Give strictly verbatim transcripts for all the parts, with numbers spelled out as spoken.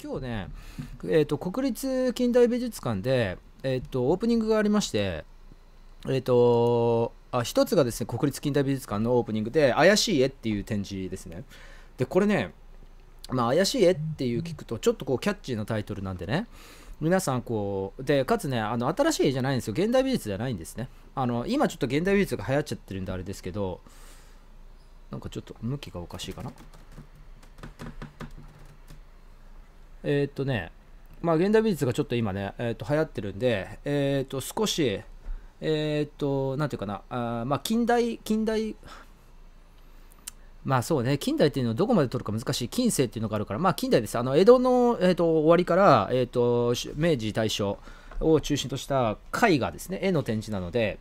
今日ね、えーと、国立近代美術館で、えーと、オープニングがありまして、えーと、あ一つがですね、国立近代美術館のオープニングで、怪しい絵っていう展示ですね。で、これね、まあ、怪しい絵っていう聞くと、ちょっとこうキャッチーなタイトルなんでね、皆さんこう、で、かつね、あの新しい絵じゃないんですよ。現代美術じゃないんですね。あの今ちょっと現代美術が流行っちゃってるんであれですけど、なんかちょっと向きがおかしいかな。えーっとね、まあ、現代美術がちょっと今ね、えーっと流行ってるんで、えーっと少し、えーっと、なんていうかな、あまあ、近代、近代、まあそうね、近代っていうのをどこまで取るか難しい、近世っていうのがあるから、まあ近代です。あの江戸の、えーっと終わりから、えーっと明治、大正を中心とした絵画ですね、絵の展示なので、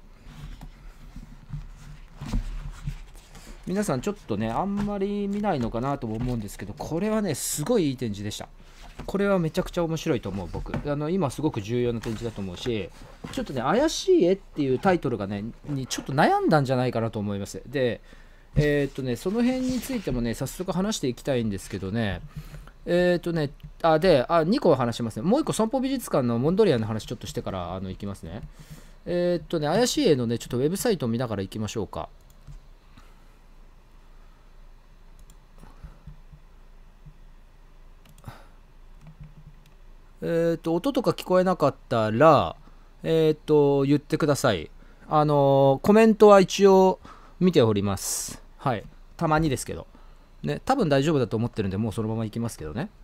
皆さんちょっとね、あんまり見ないのかなとも思うんですけど、これはね、すごいいい展示でした。これはめちゃくちゃ面白いと思う、僕。あの今すごく重要な展示だと思うし、ちょっとね、怪しい絵っていうタイトルがね、にちょっと悩んだんじゃないかなと思います。で、えーっとね、その辺についてもね、早速話していきたいんですけどね、えーっとね、あ、で、あ、にこ話しますね。もういっこ、損保美術館のモンドリアンの話ちょっとしてからあの行きますね。えーっとね、怪しい絵のね、ちょっとウェブサイトを見ながら行きましょうか。えっと、音とか聞こえなかったら、えっと、言ってください。あのーコメントは一応見ております。はい。たまにですけど。ね、多分大丈夫だと思ってるんで、もうそのまま行きますけどね。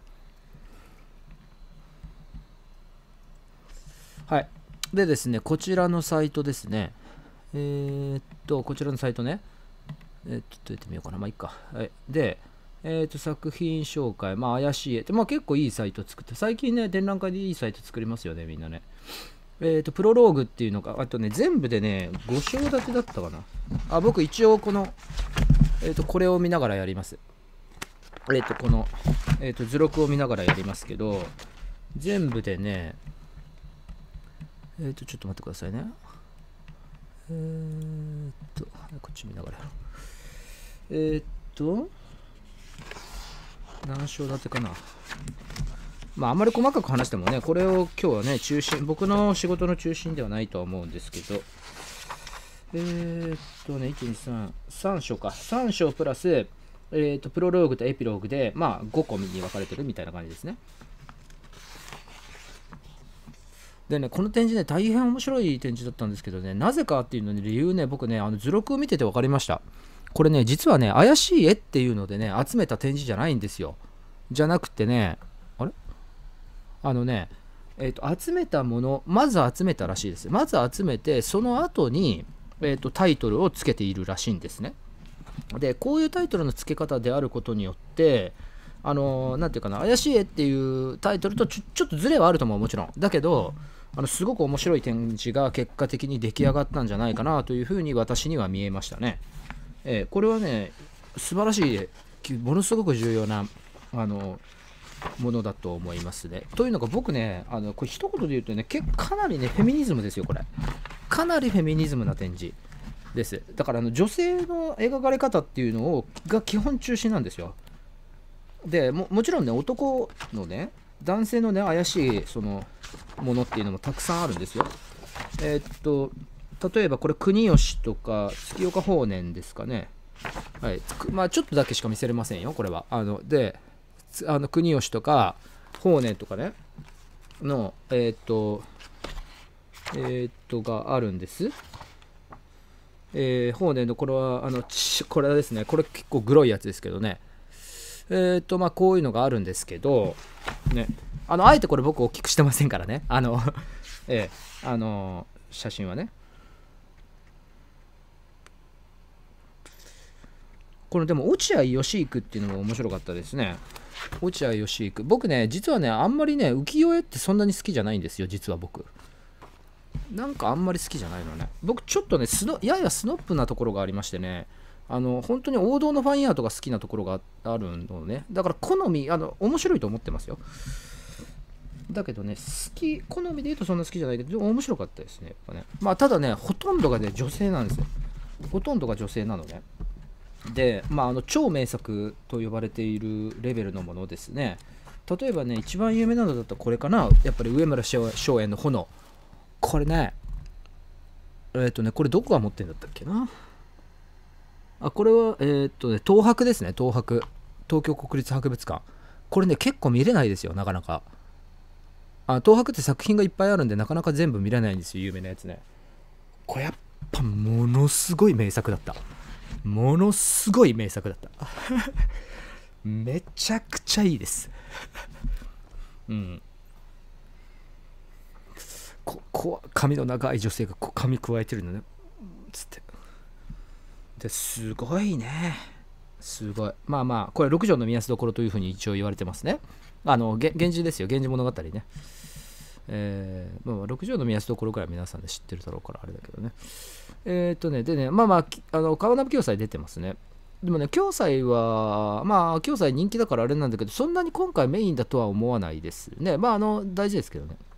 はい。でですね、こちらのサイトですね。えーっと、こちらのサイトね。えー、ちょっとやってみようかな。まあ、いいか。はい。で、えーっと、作品紹介。まあ、怪しい絵。まあ、結構いいサイト作って、最近ね、展覧会でいいサイト作りますよね、みんなね。えーと、プロローグっていうのが、あとね、全部でね、ご章立てだったかな。あ、僕一応この、えーと、これを見ながらやります。えーと、この、えーと、図録を見ながらやりますけど、全部でね、えーと、ちょっと待ってくださいね。えーと、こっち見ながらやろう。えーと、何章立てかな。まあ、あんまり細かく話してもね、これを今日はね、中心、僕の仕事の中心ではないとは思うんですけど、えーっとね、いち、に、さん、さん章か。さん章プラス、えーっと、プロローグとエピローグで、まあ、ごこに分かれてるみたいな感じですね。でね、この展示ね、大変面白い展示だったんですけどね、なぜかっていうのに理由ね、僕ね、あの図録を見てて分かりました。これね、実はね、怪しい絵っていうのでね、集めた展示じゃないんですよ。じゃなくてね、あれあのね、えー、と集めたもの、まず集めたらしいです。まず集めて、その後に、えー、とタイトルをつけているらしいんですね。で、こういうタイトルの付け方であることによって、あのーなんていうかな、怪しい絵っていうタイトルとちょちょっとズレはあると思う、もちろん。だけど、あのすごく面白い展示が結果的に出来上がったんじゃないかなというふうに私には見えましたね。えーこれはね、素晴らしい、ものすごく重要な、あのものだと思いますね。というのが僕ね、あのこれ一言で言うとね、結かなりね、フェミニズムですよ、これ。かなりフェミニズムな展示です。だからあの女性の描かれ方っていうのをが基本中心なんですよ。でも、もちろんね、男のね、男性のね、怪しいそのものっていうのもたくさんあるんですよ。えーっと、例えばこれ、国吉とか月岡法然ですかね。はい。まあ、ちょっとだけしか見せれませんよ、これは。あので、あの国吉とか法然とかねのえーっとえーっとがあるんです。えー、法然のこれはあのこれですね、これ結構グロいやつですけどね、えーっとまあこういうのがあるんですけどね、あのあえてこれ僕大きくしてませんからね、あのえー、あの写真はね、このでも落合義育っていうのも面白かったですね。落合義育、僕ね、実はね、あんまりね、浮世絵ってそんなに好きじゃないんですよ、実は僕。なんかあんまり好きじゃないのね。僕、ちょっとね、スノややスノップなところがありましてね、あの本当に王道のファインアートが好きなところがあるのね。だから好み、あの面白いと思ってますよ。だけどね、好き、好みで言うとそんな好きじゃないけど、面白かったですね、やっぱね。まあ、ただね、ほとんどがね、女性なんですよ。ほとんどが女性なのね。で、まあ、あの超名作と呼ばれているレベルのものですね。 例えばね、一番有名なのだったらこれかな。やっぱり上村松園の炎。これね、えっ、ー、とね、これどこが持ってるんだったっけな。あ、これは、えっ、ー、とね、東博ですね、東博。東京国立博物館。これね、結構見れないですよ、なかなか。あ、東博って作品がいっぱいあるんで、なかなか全部見れないんですよ、有名なやつね。これやっぱ、ものすごい名作だった。ものすごい名作だった。めちゃくちゃいいです。うん。ここ髪の長い女性がこう髪加えてるのね。つって。ですごいね。すごい。まあまあ、これ六条の宮どころというふうに一応言われてますね。あの、源氏ですよ。源氏物語ね。えー、まあ、六条の宮どころくらい皆さんで知ってるだろうからあれだけどね。えっ、ー、とね、でね、まあまあ、あの川波暁斎出てますね。でもね、暁斎は、まあ、暁斎人気だからあれなんだけど、そんなに今回メインだとは思わないですね。まあ、あの、大事ですけどね。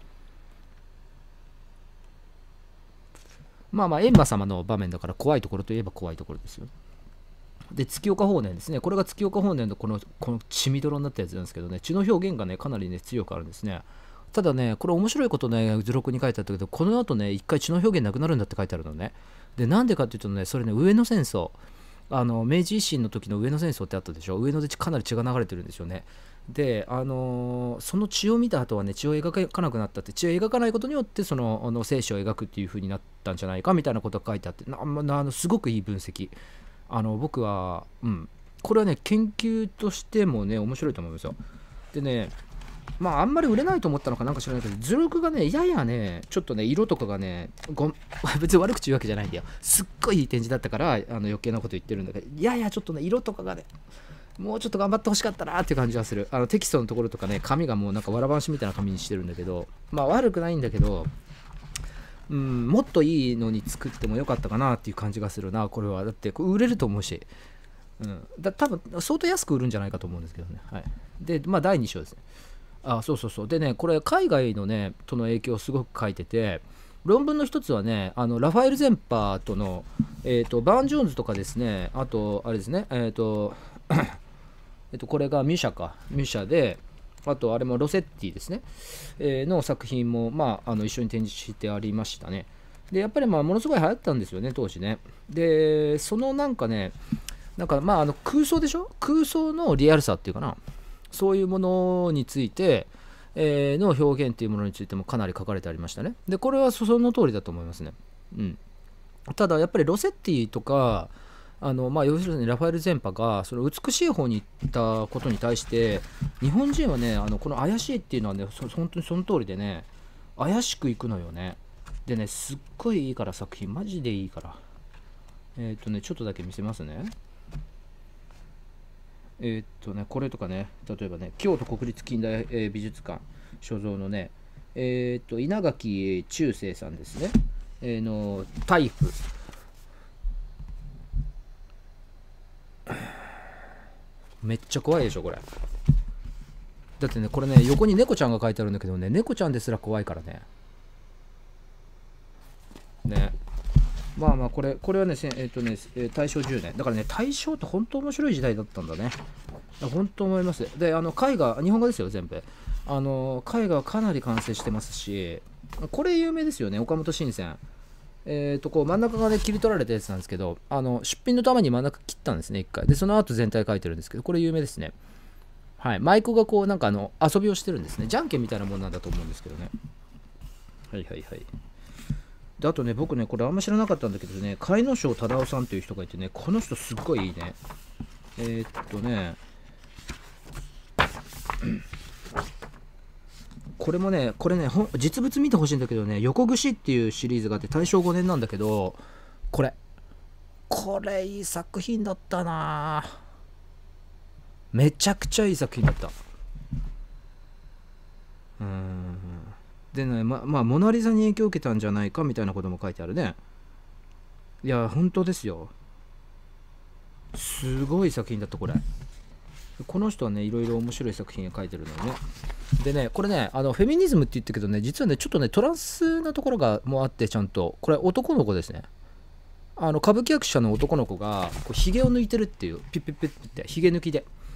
まあまあ、閻魔様の場面だから怖いところといえば怖いところですよ。で、月岡法然ですね。これが月岡法然のこの、この血みどろになったやつなんですけどね、血の表現がね、かなりね、強くあるんですね。ただね、これ面白いことね、図録に書いてあったけど、この後ね、一回血の表現なくなるんだって書いてあるのね。で、なんでかっていうとね、それね、上野戦争。あの明治維新の時の上野戦争ってあったでしょ。上野でかなり血が流れてるんですよね。で、あのー、その血を見た後はね、血を描かなくなったって、血を描かないことによってそのあの生死を描くっていう風になったんじゃないかみたいなことが書いてあって、ななあのすごくいい分析。あの僕は、うん、これはね、研究としてもね、面白いと思いますよ。でね、まああんまり売れないと思ったのかなんか知らないけど、図録がね、ややね、ちょっとね、色とかがね、ご別に悪口言うわけじゃないんだよ。すっごいいい展示だったから、あの余計なこと言ってるんだけど、ややちょっとね、色とかがね、もうちょっと頑張ってほしかったなーっていう感じがする。あのテキストのところとかね、紙がもうなんかわらばんしみたいな紙にしてるんだけど、まあ悪くないんだけど、うん、もっといいのに作ってもよかったかなっていう感じがするな、これは。だってこれ売れると思うし、うん、だ多分相当安く売るんじゃないかと思うんですけどね。はい、で、まあだいに章ですね。あ、そうそうそう。でね、これ海外のね、との影響をすごく書いてて、論文の一つはね、あのラファエル・ゼンパーとの、えーと、バーン・ジョーンズとかですね、あと、あれですね、えっ、ー、と、えっと、これがミュシャか、ミュシャで、あと、あれもロセッティですね、えー、の作品も、まあ、あの一緒に展示してありましたね。で、やっぱり、まあ、ものすごい流行ったんですよね、当時ね。で、そのなんかね、なんか、まあ、あの空想でしょ、空想のリアルさっていうかな、そういうものについて、えー、の表現っていうものについてもかなり書かれてありましたね。で、これはその通りだと思いますね。うん。ただ、やっぱりロセッティとか、あのまあ、要するにラファエル・ゼンパがその美しい方に行ったことに対して日本人はね、あのこの怪しいっていうのはね、そ本当にその通りでね、怪しくいくのよね。でね、すっごいいいから作品、マジでいいから。えっ、ー、とね、ちょっとだけ見せますね。えっ、ー、とね、これとかね、例えばね、京都国立近代美術館所蔵のね、えっ、ー、と、稲垣中正さんですね、えー、のタイプ。めっちゃ怖いでしょこれ。だってね、これね、横に猫ちゃんが書いてあるんだけどね、猫ちゃんですら怖いからね。ね。まあまあ、これ、これはね、えっ、ー、とね、大正じゅうねん。だからね、大正って本当面白い時代だったんだね。本当思います。で、あの、絵画、日本画ですよ、全部。あの、絵画はかなり完成してますし、これ有名ですよね、岡本新線。えー、とこう真ん中がね切り取られたやつなんですけど、あの出品のために真ん中切ったんですね、一回。で、その後全体書いてるんですけど、これ有名ですね。はい、舞妓がこうなんかあの遊びをしてるんですね。じゃんけんみたいなもんなんだと思うんですけどね。はいはいはい。で、あとね、僕ね、これあんま知らなかったんだけどね、甲斐野庄忠夫さんという人がいてね、この人すっごいいいね。えー、っとね、これもね、これね、実物見てほしいんだけどね、横串っていうシリーズがあって、大正ごねんなんだけど、これ、これいい作品だったな。めちゃくちゃいい作品だった。うーん。でね、ま、まあ、モナリザに影響を受けたんじゃないかみたいなことも書いてあるね。いや、本当ですよ。すごい作品だった、これ。この人はね、いろいろ面白い作品を書いてるのよね。でね、これね、あのフェミニズムって言ってるけどね、実はね、ちょっとね、トランスなところがもうあって、ちゃんと、これ男の子ですね。あの歌舞伎役者の男の子がこうヒゲを抜いてるっていう、ピッピッピッってヒゲ抜きで、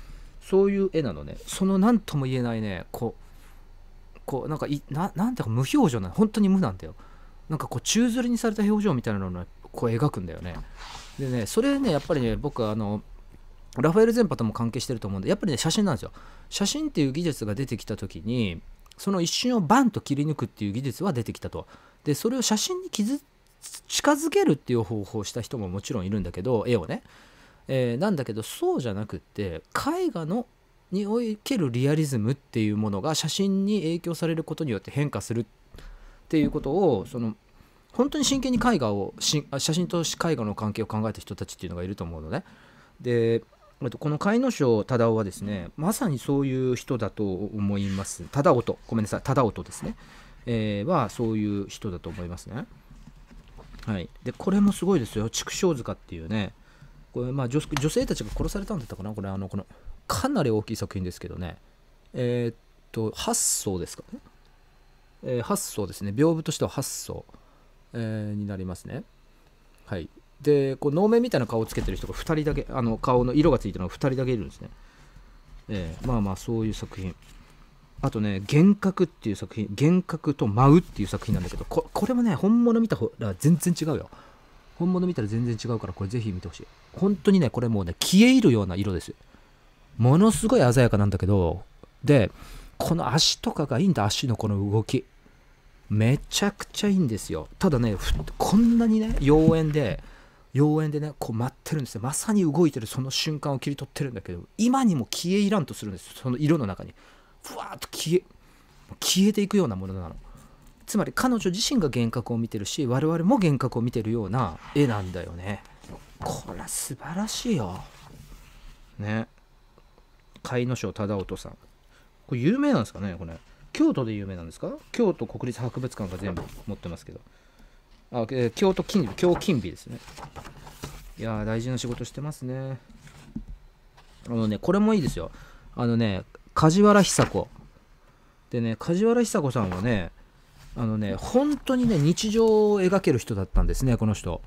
そういう絵なのね。その何とも言えないね、こうこうなんかいななんていうか無表情な、本当に無なんだよ。なんかこう宙吊りにされた表情みたいなのをねこう描くんだよね。でね、それねやっぱりね、僕あのラファエル前波とも関係してると思うんで、やっぱりね写真なんですよ。写真っていう技術が出てきた時に、その一瞬をバンと切り抜くっていう技術は出てきたと。でそれを写真に傷近づけるっていう方法をした人ももちろんいるんだけど、絵をね、えーなんだけどそうじゃなくって、絵画のにおけるリアリズムっていうものが写真に影響されることによって変化するっていうことを、その本当に真剣に絵画をし写真と絵画の関係を考えた人たちっていうのがいると思うのね。でこの甲斐荘忠夫はですね、まさにそういう人だと思います。忠夫とごめんなさい忠夫ですね、えー、はそういう人だと思いますね。はい、でこれもすごいですよ。畜生塚っていうね、これまあ 女, 女性たちが殺されたんだったかな、これあのこのかなり大きい作品ですけどね、えー、っとはっ層ですかね、えー、はっ層ですね。屏風としてははっ層、えー、になりますね。はい。でこう能面みたいな顔をつけてる人がふたりだけ、あの顔の色がついてるのがふたりだけいるんですね。えー、まあまあそういう作品。あとね、幻覚っていう作品、幻覚と舞うっていう作品なんだけど、こ, これもね本物見たら全然違うよ。本物見たら全然違うから、これぜひ見てほしい。本当にね、これもうね消え入るような色です。ものすごい鮮やかなんだけど、でこの足とかがいいんだ。足のこの動きめちゃくちゃいいんですよ。ただね、こんなにね妖艶で妖艶でねこう待ってるんですよ。まさに動いてるその瞬間を切り取ってるんだけど、今にも消え入らんとするんですよ。その色の中にふわーっと消え消えていくようなものなの。つまり彼女自身が幻覚を見てるし、我々も幻覚を見てるような絵なんだよね。これは素晴らしいよね。甲斐荘忠夫さん、これ有名なんですかね。これ京都で有名なんですか。京都国立博物館が全部持ってますけど、あ、えー、京都金美、京金美ですね。いやー大事な仕事してますね。あのねこれもいいですよ。あのね梶原久子でね、梶原久子さんはね、あのね本当にね日常を描ける人だったんですね、この人。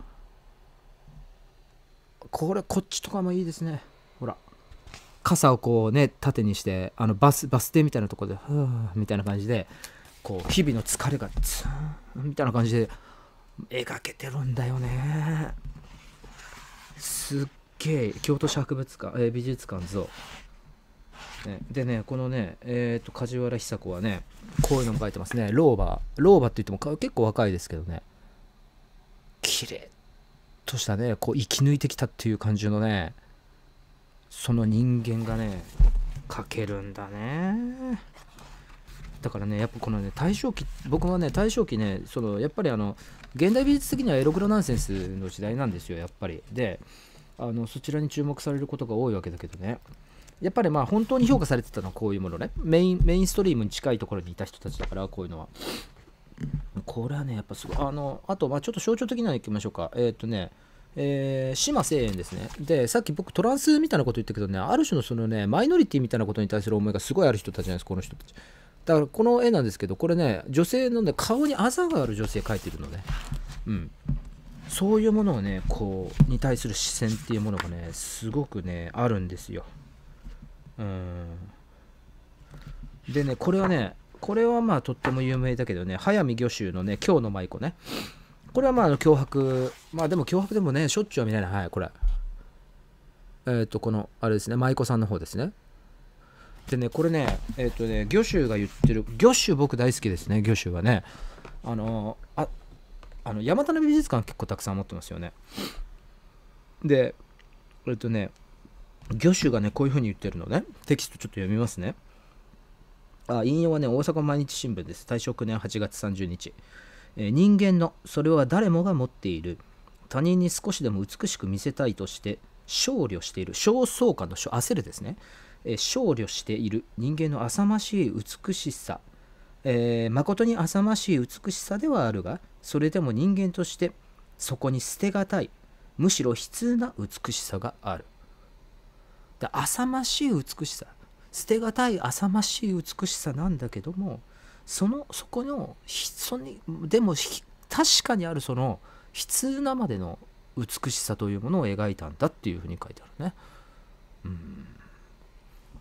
これこっちとかもいいですね。ほら傘をこうね縦にして、あのバスバス停みたいなところでふーみたいな感じで、こう日々の疲れがツーンみたいな感じで描けてるんだよね。すっげえ。京都市博物館、えー美術館像、ね、でねこのねえっ、ー、と梶原久子はねこういうのも書いてますね。老婆老婆って言っても結構若いですけどね、綺麗としたね、こう生き抜いてきたっていう感じのね、その人間がね描けるんだね。だからねやっぱこのね大正期、僕はね大正期ね、そのやっぱりあの現代美術的にはエログロナンセンスの時代なんですよやっぱり。であのそちらに注目されることが多いわけだけどね、やっぱりまあ本当に評価されてたのはこういうものね、メインメインストリームに近いところにいた人たちだから、こういうのはこれはねやっぱすごい。あのあとまあちょっと象徴的なのいきましょうか。えっ、ー、とねえー、島清園ですね。でさっき僕トランスみたいなこと言ったけどね、ある種のそのねマイノリティみたいなことに対する思いがすごいある人たちじゃないですか、この人たち。だからこの絵なんですけど、これね女性のね顔にあざがある女性描いてるのね。うん、そういうものをねこうに対する視線っていうものがねすごくねあるんですよ。うんでねこれはねこれはまあとっても有名だけどね、早見御舟のね今日の舞子ね、これはまあ脅迫、まあでも脅迫でもねしょっちゅうは見ないな。はい、これえっ、ー、とこのあれですね、舞妓さんの方ですね。でねこれねえっ、ー、とね御舟が言ってる、御舟僕大好きですね。御舟はねあのああの山田の美術館結構たくさん持ってますよね。でえっ、ー、とね御舟がねこういう風に言ってるのね、テキストちょっと読みますね。あ、引用はね大阪毎日新聞です。大正きゅうねんはちがつさんじゅうにち。えー、人間のそれは誰もが持っている、他人に少しでも美しく見せたいとして少慮している、焦燥感の焦るですね、えー、少慮している人間の浅ましい美しさ、えー、誠に浅ましい美しさではあるが、それでも人間としてそこに捨てがたい、むしろ悲痛な美しさがある。だ浅ましい美しさ、捨てがたい浅ましい美しさなんだけども、そのそこのそにでも確かにあるその悲痛なまでの美しさというものを描いたんだっていうふうに書いてあるね。うん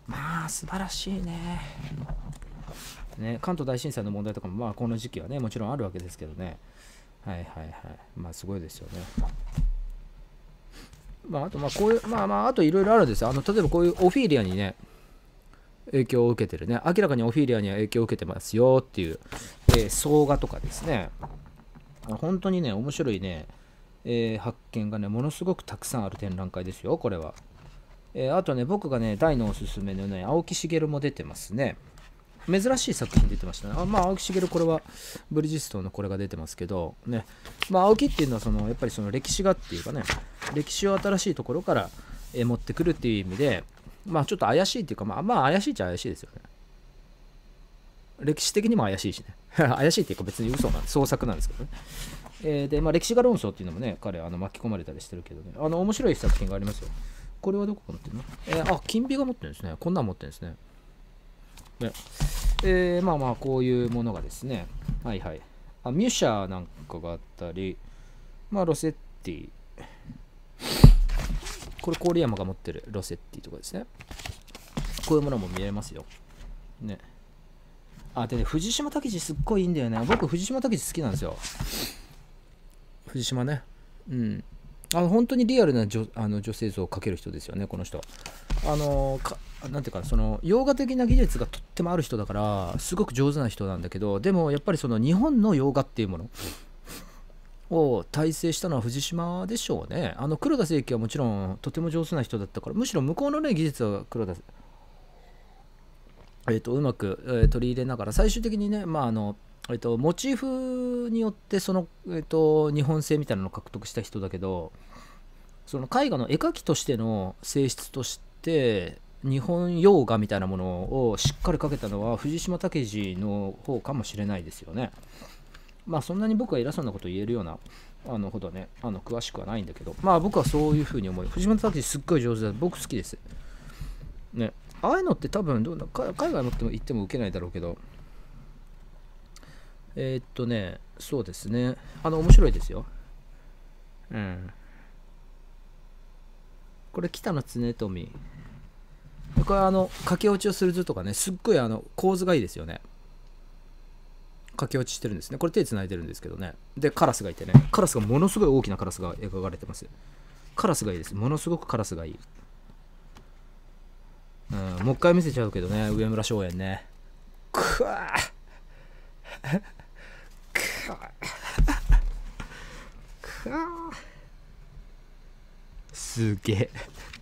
まあ素晴らしいね。ね、関東大震災の問題とかもまあこの時期はねもちろんあるわけですけどね。はいはいはい。まあすごいですよね。まああとまあこういうまあまああといろいろあるんですよ。あの例えばこういうオフィリアにね影響を受けてるね、明らかにオフィリアには影響を受けてますよっていう、えー、総画とかですね。本当にね面白いね、えー、発見がねものすごくたくさんある展覧会ですよこれは。えー、あとね僕がね大のおすすめのね青木茂も出てますね。珍しい作品出てましたね。あまあ青木茂これはブリヂストンのこれが出てますけどね。まあ青木っていうのはそのやっぱりその歴史がっていうかね、歴史を新しいところから、えー、持ってくるっていう意味でまあちょっと怪しいっていうかまあまあ怪しいっちゃ怪しいですよね。歴史的にも怪しいしね怪しいっていうか別に嘘なんで創作なんですけどね。えー、でまあ歴史が論争っていうのもね彼あの巻き込まれたりしてるけどね、あの面白い作品がありますよ。これはどこが持ってるの？えー、あ金美が持ってるんですね。こんなん持ってるんですね。ねえー、まあまあこういうものがですね、はいはい、あミュシャーなんかがあったり、まあロセッティ、これ郡山が持ってるロセッティとかですね。こういうものも見れますよね。あでね藤島武二すっごいいいんだよね。僕藤島武二好きなんですよ。藤島ね、うんあの本当にリアルな 女, あの女性像を描ける人ですよねこの人。あのかなんていうかその洋画的な技術がとってもある人だからすごく上手な人なんだけど、でもやっぱりその日本の洋画っていうものを大成したのは藤島でしょうね。あの黒田清輝はもちろんとても上手な人だったから、むしろ向こうのね技術は黒田えー、とうまく、えー、取り入れながら最終的にね、まああのえー、とモチーフによってその、えー、と日本性みたいなのを獲得した人だけど、その絵画の絵描きとしての性質として日本洋画みたいなものをしっかり描けたのは藤島武二の方かもしれないですよね。まあそんなに僕は偉そうなことを言えるようなあのほどねあの詳しくはないんだけど、まあ僕はそういうふうに思う。藤島武二すっごい上手だ。僕好きですね。ああいうのって多分どうだ海外持っても行っても受けないだろうけど、えー、っとねそうですね、あの面白いですよ。うんこれ北野恒富、これあの駆け落ちをする図とかねすっごいあの構図がいいですよね。駆け落ちしてるんですね。これ手つないでるんですけどね。でカラスがいてね、カラスがものすごい大きなカラスが描かれてます。カラスがいいです。ものすごくカラスがいい。うん、もう一回見せちゃうけどね、上村松園ね。くわーくわーくわーすげえ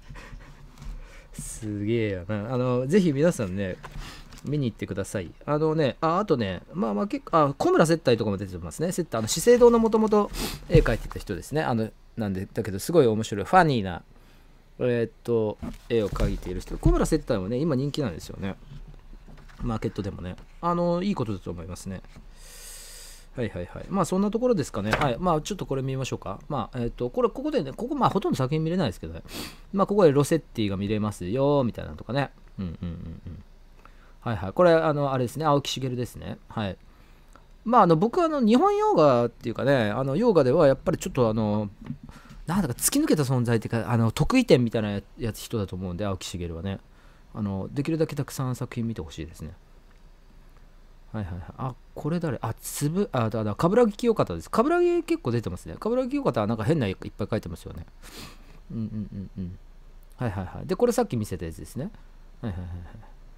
すげえよな。あのぜひ皆さんね見に行ってください。あのねああとねまあまあ結構あ小村接待とかも出てますね。接待あの資生堂のもともと絵描いてた人ですね。あのなんでだけどすごい面白いファニーなえー、っと絵を描いている人、小村接待もね今人気なんですよね。マーケットでもねあのいいことだと思いますね。はいはいはい。まあそんなところですかね。はい。まあちょっとこれ見ましょうか。まあえっ、と、これ、ここでね、ここまあほとんど作品見れないですけどね。まあここでロセッティが見れますよ、みたいなのとかね。うんうんうんうん。はいはい。これ、あの、あれですね。青木茂ですね。はい。まああの僕はあの日本洋画っていうかね、あの洋画ではやっぱりちょっとあの、なんだか突き抜けた存在っていうか、あの得意点みたいなやつ人だと思うんで、青木茂はね。あの、できるだけたくさん作品見てほしいですね。はいはいはい。あ、これ誰あ、つぶ、あ、だ、だ、冠城清方です。冠城結構出てますね。冠城清方はなんか変な絵いっぱい描いてますよね。うんうんうんうん。はいはいはい。で、これさっき見せたやつですね。はいはいはいはい。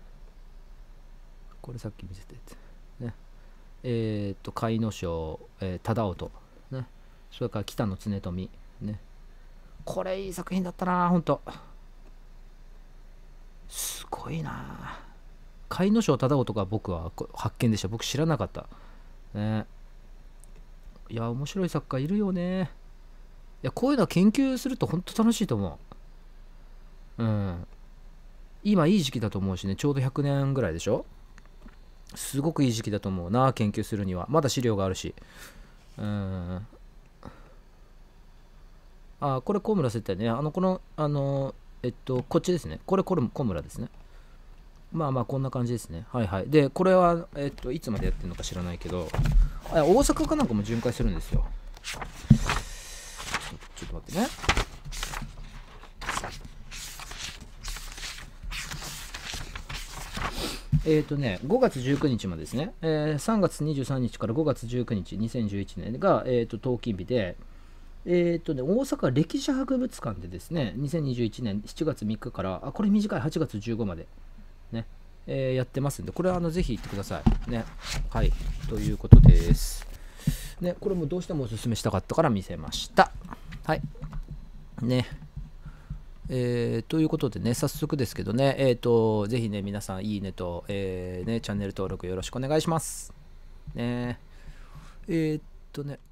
これさっき見せたやつ。ね。えー、っと、甲斐野賞、えー、忠夫。ね。それから北野恒富。ね。これいい作品だったな、ほんと。すごいな。甲斐野賞忠夫とか僕は発見でした。僕知らなかった。ね。いや、面白い作家いるよね。いや、こういうのは研究すると本当楽しいと思う。うん。今いい時期だと思うしね、ちょうどひゃくねんぐらいでしょ。すごくいい時期だと思うな、研究するには。まだ資料があるし。うん。あ、これ小村接待ね。あの、この、あの、えっと、こっちですね。これ、これ小村ですね。まあまあ、こんな感じですね。はいはい。で、これは、えっと、いつまでやってるのか知らないけど、あ、大阪かなんかも巡回するんですよ。ちょっと待ってね。 えっ、とね、ごがつじゅうくにちまでですね、えー、さんがつにじゅうさんにちからごがつじゅうくにち、にせんじゅういちねんが、えー、と登記日で、えっ、とね、大阪歴史博物館でですね、にせんにじゅういちねんしちがつみっかから、あ、これ短いはちがつじゅうごまで、ね、えーやってますんで、これはあのぜひ行ってください。ね。はい。ということです。ね、これもどうしてもおすすめしたかったから見せました。はい。ね。えーということでね、早速ですけどね、えーと、ぜひね、皆さん、いいねと、えーね、チャンネル登録よろしくお願いします。ね。えーっとね、